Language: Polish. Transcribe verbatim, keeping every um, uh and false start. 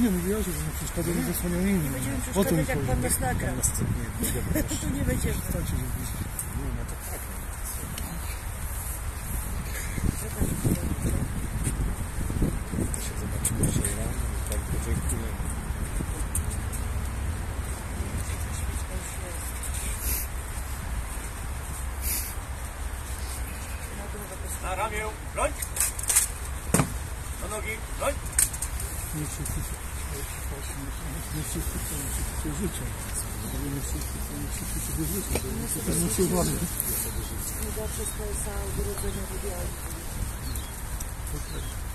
nie mówiła, że nie przeszkadza, nie zasłaniał innym. Nie będziemy przeszkadzać, jak pan nas nagra. Tu nie będziemy. No, no to tak. To się zobaczymy dzisiaj rano i tak podziękujemy. Na ramię, broń! Na nogi, broń! Nie wszyscy nie wszyscy chcą życia. Nie wszyscy chcą sobie życia. To nie się uwagi. Nie da wszystko jest za urodzenie wybiałe.